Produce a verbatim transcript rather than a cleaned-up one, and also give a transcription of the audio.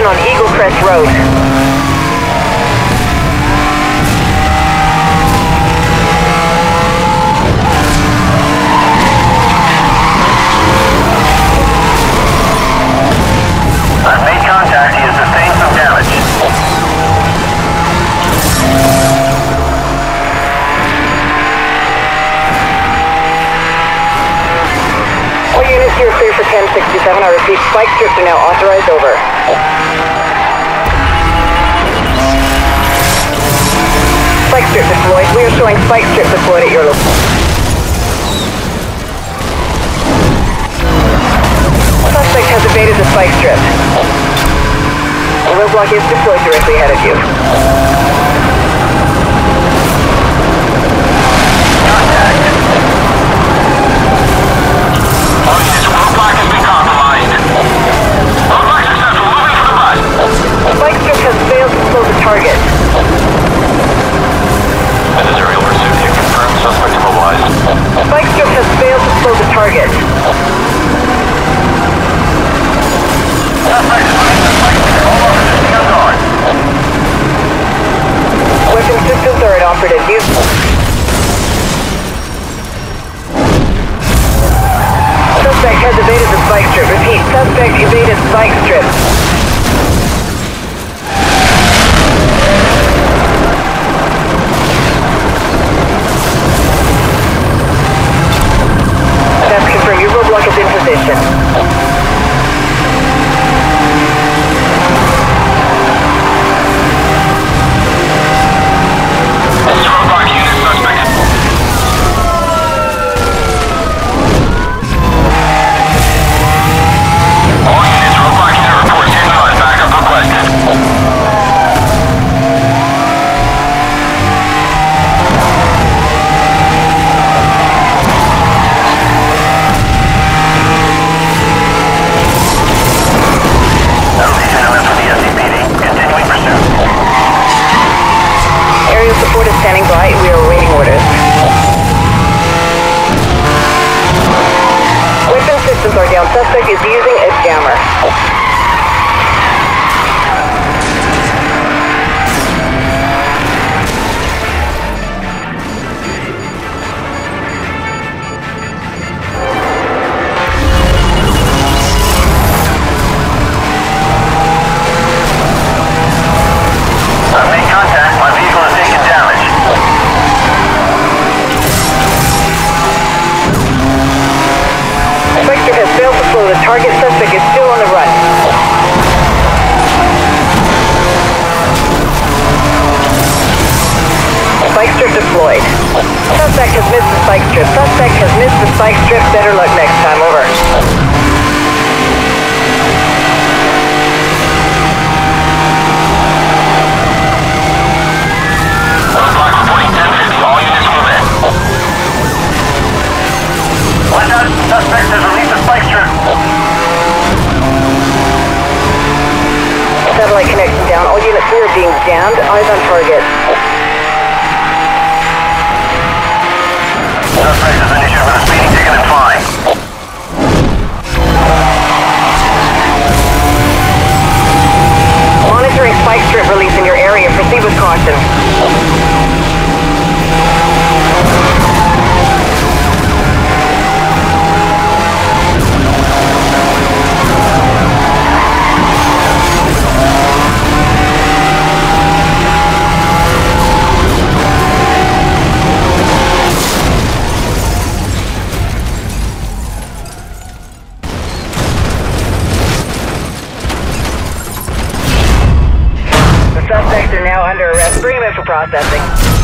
on Eagle Crest Road. I've made contact. He has sustained some damage. All units, you're clear for ten sixty-seven. I repeat, spike strips are now authorized. Over. Spike strip deployed. We are showing spike strip deployed at your location. Suspect has evaded the spike strip. A roadblock is deployed directly ahead of you. Contact. All units, roadblock has been compromised. Roadblock successful. Moving for the bus. Spike strip has failed to slow the target. This is aerial pursuit. Can confirm suspect immobilized. Spike strip has failed to slow the target. Suspect is running the spike strip. All officers be on guard. Weapon systems are inoperative. Use. Suspect has evaded the spike strip. Repeat, suspect evaded spike strip. That's confirmed. Your roadblock is in position. This is roadblock unit suspect. All units, roadblock unit reports inbound. Backup requested. L C gentlemen for the S C P D. Continuing pursuit. Aerial support is standing by. We are awaiting orders. Weapon systems are down. Suspect is using a jammer. I've made contact. My vehicle has taken damage. Spike strip has failed to slow the target. Suspect is still on the run. Spike strip deployed. Suspect has missed the spike strip. Suspect has missed the spike strip. Better luck next time. Over. Roadblock reporting ten fifty. All units move in. Watch out. Suspect has released a spike strip. Satellite connection down. All units here are being jammed. Eyes on target. Suspect has been issued with a speeding ticket and fine. Monitoring spike strip release in your area. Proceed with caution. Suspects are now under arrest. Bring them in for processing.